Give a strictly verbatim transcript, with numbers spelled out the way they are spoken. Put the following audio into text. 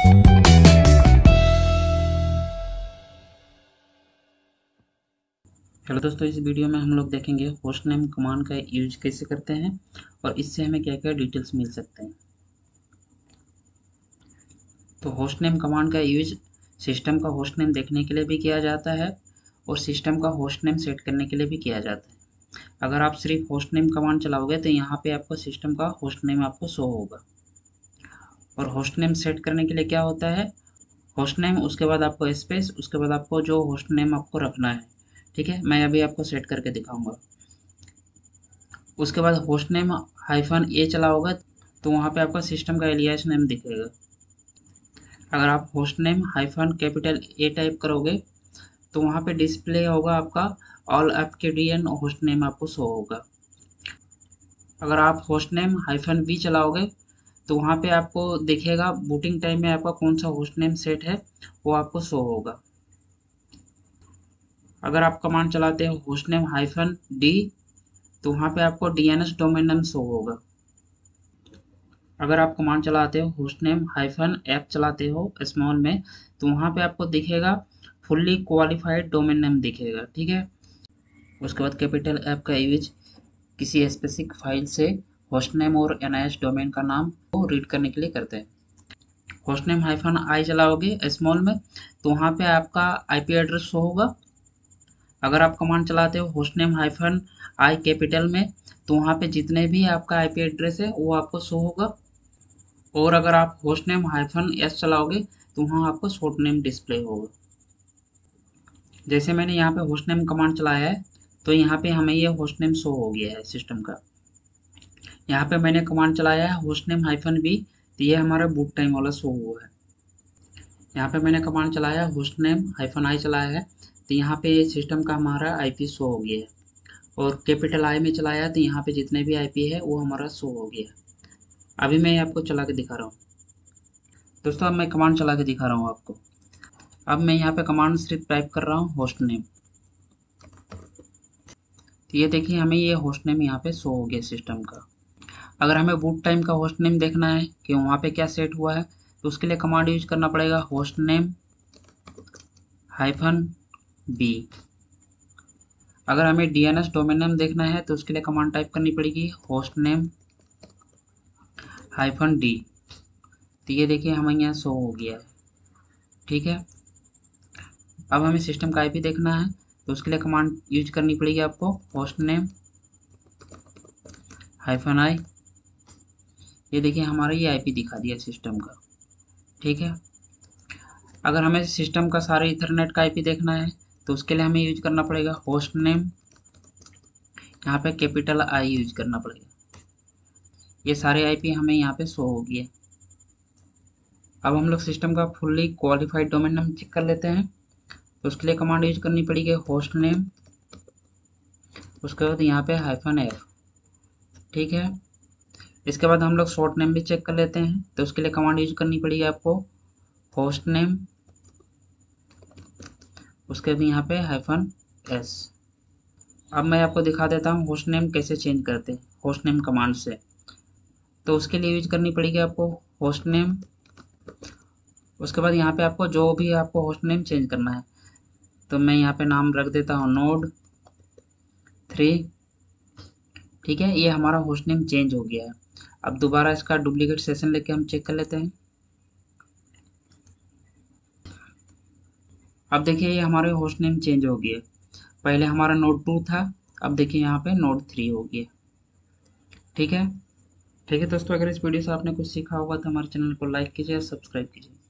Hello दोस्तों, इस video में हम लोग देखेंगे होस्ट नेम कमांड का यूज कैसे करते हैं और इससे हमें क्या क्या डिटेल्स मिल सकते हैं। तो होस्ट नेम कमांड का यूज सिस्टम का होस्ट नेम देखने के लिए भी किया जाता है और सिस्टम का होस्ट नेम सेट करने के लिए भी किया जाता है। अगर आप सिर्फ होस्ट नेम कमांड चलाओगे तो यहाँ पे आपको सिस्टम का होस्ट नेम आपको शो होगा। और होस्ट नेम सेट करने के लिए क्या होता है, होस्ट नेम, उसके बाद आपको स्पेस, उसके बाद आपको जो होस्ट नेम आपको रखना है। ठीक है, मैं अभी आपको सेट करके दिखाऊंगा। उसके बाद होस्ट नेम हाइफन ए चला होगा तो वहाँ पे आपका सिस्टम का एलियास नेम दिखेगा। अगर आप host name hyphen capital A type करोगे तो वहाँ पे डिस्प्ले होगा आपका ऑल आपके डी एन होस्ट नेम आपको शो होगा। अगर आप होस्ट नेम हाइफन बी चलाओगे तो वहाँ पे आपको दिखेगा बूटिंग टाइम में आपका कौन सा होस्ट नेम सेट है वो आपको शो होगा। अगर आप कमांड चलाते हो होस्ट नेम हाइफन डी तो वहाँ पे आपको D N S domain name show होगा। अगर आप कमांड चलाते हो होस्ट नेम हाइफन ऐप चलाते हो स्मॉल में तो वहाँ पे आपको दिखेगा फुल्ली क्वालिफाइड डोमेन नेम दिखेगा। ठीक है, उसके बाद कैपिटल ऐप का यूज किसी स्पेसिफिक फाइल से होस्ट नेम और एन आई एस डोमेन का नाम को रीड करने के लिए करते हैं। होस्ट नेम हाइफन आई चलाओगे स्मॉल में तो वहाँ पे आपका आईपी एड्रेस शो होगा। अगर आप कमांड चलाते हो host name hyphen I capital में तो वहाँ पे जितने भी आपका आईपी एड्रेस है वो आपको शो होगा। और अगर आप होस्ट नेम हाइफन एस चलाओगे तो वहाँ आपको शॉर्ट नेम डिस्प्ले होगा। जैसे मैंने यहाँ पे होस्ट नेम कमांड चलाया है तो यहाँ पे हमें ये होस्ट नेम शो हो गया है सिस्टम का। यहाँ पे मैंने कमांड चलाया है होस्ट नेम हाइफन बी तो ये हमारा बूट टाइम वाला शो हुआ है। यहाँ पे मैंने कमांड चलाया होस्ट नेम हाइफन आई चलाया है तो यहाँ पे सिस्टम का हमारा आईपी शो हो गया है। और कैपिटल आई में चलाया तो यहाँ पे जितने भी आईपी है वो हमारा शो हो गया। अभी मैं आपको चला के दिखा रहा हूँ दोस्तों। अब मैं कमांड चला के दिखा रहा हूँ आपको। अब मैं यहाँ पे कमांड सिर्फ टाइप कर रहा हूँ होस्ट नेम तो ये देखिए हमें ये होस्ट नेम यहाँ पे शो हो गया सिस्टम का। अगर हमें बूट टाइम का होस्ट नेम देखना है कि वहाँ पे क्या सेट हुआ है तो उसके लिए कमांड यूज करना पड़ेगा होस्ट नेम हाइफन बी। अगर हमें D N S domain name देखना है तो उसके लिए कमांड टाइप करनी पड़ेगी होस्ट नेम हाइफन डी। तो ये देखिए हमें यहाँ शो हो गया है। ठीक है, अब हमें सिस्टम का आईपी देखना है तो उसके लिए कमांड यूज करनी पड़ेगी आपको होस्ट नेम हाइफन आई। ये देखिए हमारा ये आईपी दिखा दिया सिस्टम का। ठीक है, अगर हमें सिस्टम का सारे इथरनेट का आईपी देखना है तो उसके लिए हमें यूज करना पड़ेगा होस्ट नेम, यहाँ पे कैपिटल आई यूज करना पड़ेगा। ये सारे आईपी हमें यहाँ पे शो हो गए। अब हम लोग सिस्टम का fully qualified domain name check कर लेते हैं तो उसके लिए कमांड यूज करनी पड़ेगी होस्ट नेम, उसके बाद यहाँ पे हाइफन एफ। ठीक है, इसके बाद हम लोग शॉर्ट नेम भी चेक कर लेते हैं तो उसके लिए कमांड यूज करनी पड़ेगी आपको होस्ट नेम, उसके बाद यहाँ पे हाइफन एस। अब मैं आपको दिखा देता हूँ होस्ट नेम कैसे चेंज करते हैं होस्ट नेम कमांड से। तो उसके लिए यूज करनी पड़ेगी आपको होस्ट नेम, उसके बाद यहाँ पे आपको जो भी आपको होस्ट नेम चेंज करना है तो मैं यहाँ पे नाम रख देता हूँ नोड थ्री। ठीक है, ये हमारा होस्ट नेम चेंज हो गया है। अब दोबारा इसका डुप्लीकेट सेशन लेके हम चेक कर लेते हैं। अब देखिए ये हमारे होस्ट नेम चेंज हो गया। पहले हमारा नोड टू था, अब देखिए यहाँ पे नोड थ्री हो गया। ठीक है ठीक है दोस्तों, अगर इस वीडियो से आपने कुछ सीखा होगा तो हमारे चैनल को लाइक कीजिए और सब्सक्राइब कीजिए।